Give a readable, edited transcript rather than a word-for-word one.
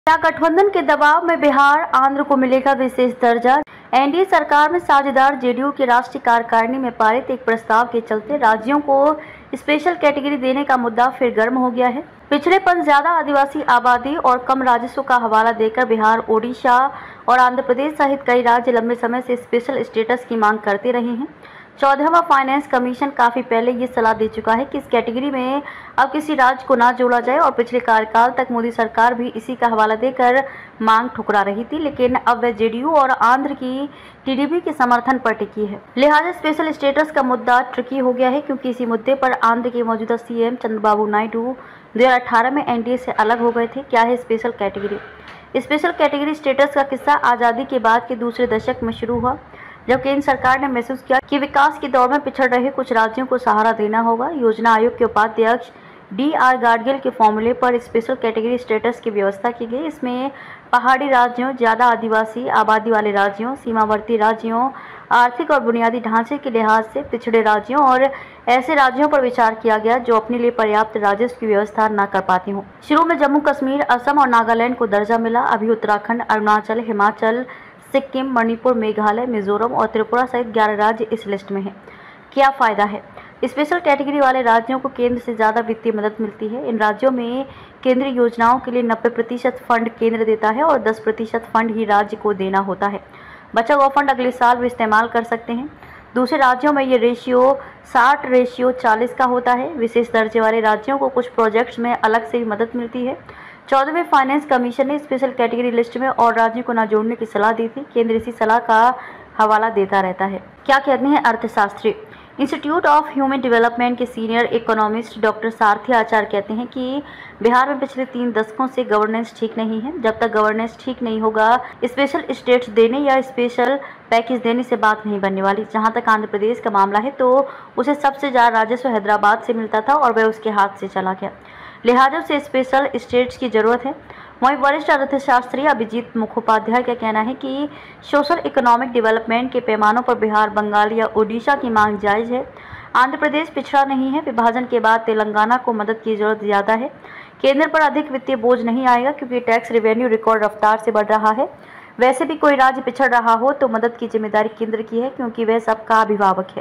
क्या गठबंधन के दबाव में बिहार आंध्र को मिलेगा विशेष दर्जा? एनडीए सरकार में साझेदार जेडीयू की राष्ट्रीय कार्यकारिणी में पारित एक प्रस्ताव के चलते राज्यों को स्पेशल कैटेगरी देने का मुद्दा फिर गर्म हो गया है। पिछड़ेपन, ज्यादा आदिवासी आबादी और कम राजस्व का हवाला देकर बिहार, ओडिशा और आंध्र प्रदेश सहित कई राज्य लंबे समय से स्पेशल स्टेटस की मांग करते रहे हैं। 14वां फाइनेंस कमीशन काफी पहले ये सलाह दे चुका है कि इस कैटेगरी में अब किसी राज्य को ना जोड़ा जाए और पिछले कार्यकाल तक मोदी सरकार भी इसी का हवाला देकर मांग ठुकरा रही थी, लेकिन अब वह जेडीयू और आंध्र की टीडीपी के समर्थन पर टिकी है। लिहाजा स्पेशल स्टेटस का मुद्दा ट्रिकी हो गया है, क्योंकि इसी मुद्दे पर आंध्र के मौजूदा सीएम चंद्रबाबू नायडू 2018 में एनडीए से अलग हो गए थे। क्या है special category? Special category status का किस्सा आज़ादी के बाद के दूसरे दशक में शुरू हुआ, जब केंद्र सरकार ने महसूस किया कि विकास की दौड़ में पिछड़ रहे कुछ राज्यों को सहारा देना होगा। योजना आयोग के उपाध्यक्ष डी.आर. गाडगिल के फॉर्मूले पर स्पेशल कैटेगरी स्टेटस की व्यवस्था की गई। इसमें पहाड़ी राज्यों, ज़्यादा आदिवासी आबादी वाले राज्यों, सीमावर्ती राज्यों, आर्थिक और बुनियादी ढांचे के लिहाज से पिछड़े राज्यों और ऐसे राज्यों पर विचार किया गया जो अपने लिए पर्याप्त राजस्व की व्यवस्था न कर पाती हों। शुरू में जम्मू कश्मीर, असम और नागालैंड को दर्जा मिला। अभी उत्तराखंड, अरुणाचल, हिमाचल, सिक्किम, मणिपुर, मेघालय, मिजोरम और त्रिपुरा सहित 11 राज्य इस लिस्ट में हैं। क्या फायदा है? स्पेशल कैटेगरी वाले राज्यों को केंद्र से ज़्यादा वित्तीय मदद मिलती है। इन राज्यों में केंद्रीय योजनाओं के लिए 90% फंड केंद्र देता है और 10% फंड ही राज्य को देना होता है। बचा हुआ फंड अगले साल भी इस्तेमाल कर सकते हैं। दूसरे राज्यों में ये रेशियो 60:40 का होता है। विशेष दर्जे वाले राज्यों को कुछ प्रोजेक्ट्स में अलग से भी मदद मिलती है। 14वें फाइनेंस कमीशन ने स्पेशल कैटेगरी लिस्ट में और राज्यों को न जोड़ने की सलाह दी थी। केंद्र इसी सलाह का हवाला देता रहता है। क्या कहते हैं अर्थशास्त्री? इंस्टीट्यूट ऑफ ह्यूमन डेवलपमेंट के senior economist doctor Sarathi Acharya कहते हैं कि बिहार में पिछले 3 दशकों से गवर्नेंस ठीक नहीं है। जब तक गवर्नेंस ठीक नहीं होगा, स्पेशल स्टेट्स देने या स्पेशल पैकेज देने से बात नहीं बनने वाली। जहां तक आंध्र प्रदेश का मामला है तो उसे सबसे ज़्यादा राजस्व हैदराबाद से मिलता था और वह उसके हाथ से चला गया, लिहाजा से स्पेशल स्टेट्स की जरूरत है। वहीं वरिष्ठ अर्थशास्त्री अभिजीत मुखोपाध्याय का कहना है कि सोशल इकोनॉमिक डेवलपमेंट के पैमानों पर बिहार, बंगाल या ओडिशा की मांग जायज़ है। आंध्र प्रदेश पिछड़ा नहीं है। विभाजन के बाद तेलंगाना को मदद की जरूरत ज़्यादा है। केंद्र पर अधिक वित्तीय बोझ नहीं आएगा, क्योंकि टैक्स रेवेन्यू रिकॉर्ड रफ्तार से बढ़ रहा है। वैसे भी कोई राज्य पिछड़ रहा हो तो मदद की जिम्मेदारी केंद्र की है, क्योंकि वह सबका अभिभावक है।